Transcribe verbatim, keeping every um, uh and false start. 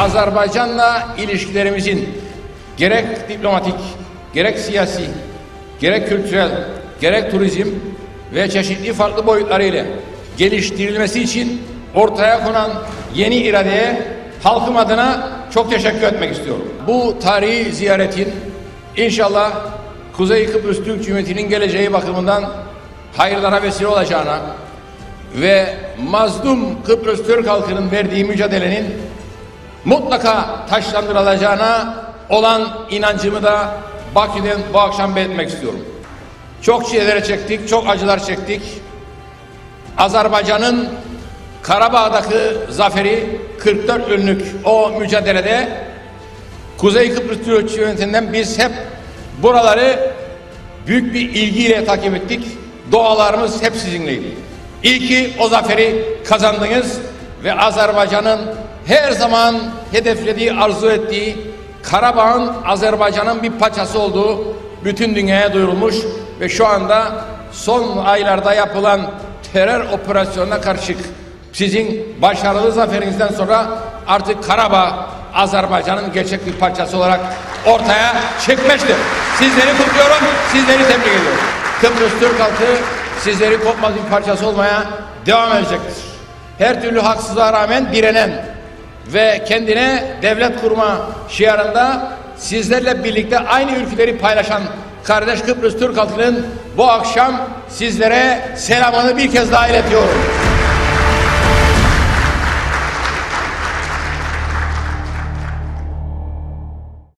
Azerbaycan'la ilişkilerimizin gerek diplomatik, gerek siyasi, gerek kültürel, gerek turizm ve çeşitli farklı boyutlarıyla geliştirilmesi için ortaya konan yeni iradeye halkım adına çok teşekkür etmek istiyorum. Bu tarihi ziyaretin inşallah Kuzey Kıbrıs Türk Cumhuriyeti'nin geleceği bakımından hayırlara vesile olacağına ve mazlum Kıbrıs Türk halkının verdiği mücadelenin mutlaka taşlandırılacağına olan inancımı da Bakü'den bu akşam belirtmek istiyorum. Çok şeyler çektik, çok acılar çektik. Azerbaycan'ın Karabağ'daki zaferi kırk dört günlük o mücadelede Kuzey Kıbrıs Türk Cumhuriyeti'nden biz hep buraları büyük bir ilgiyle takip ettik. Dualarımız hep sizinleydi. İyi ki o zaferi kazandınız ve Azerbaycan'ın her zaman hedeflediği, arzu ettiği Karabağ'ın Azerbaycan'ın bir parçası olduğu bütün dünyaya duyurulmuş ve şu anda son aylarda yapılan terör operasyonuna karşı sizin başarılı zaferinizden sonra artık Karabağ Azerbaycan'ın gerçek bir parçası olarak ortaya çıkmıştır. Sizleri kutluyorum, sizleri tebrik ediyorum. Kıbrıs Türk halkı sizleri kopmaz bir parçası olmaya devam edecektir. Her türlü haksızlığa rağmen direnen ve kendine devlet kurma şiarında sizlerle birlikte aynı ülkeleri paylaşan kardeş Kıbrıs Türk halkının bu akşam sizlere selamını bir kez daha iletiyorum.